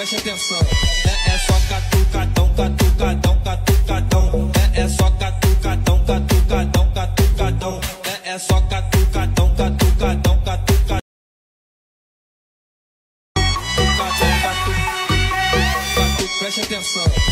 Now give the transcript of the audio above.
preste atenção. É só catucadão, catucadão, catucadão. É só catucadão, catucadão, catucadão. É só catucadão, catucadão, catucadão. Preste atenção.